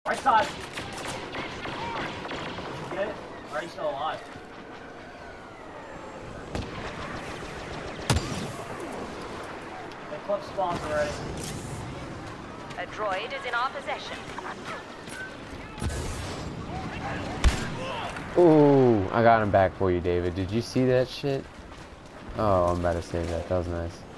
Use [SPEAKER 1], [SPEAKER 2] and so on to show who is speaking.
[SPEAKER 1] Right side. Did you get it? Or are you still alive? The clip spawns already.
[SPEAKER 2] A droid is in our possession.
[SPEAKER 3] Ooh, I got him back for you, David. Did you see that shit? Oh, I'm about to say that. That was nice.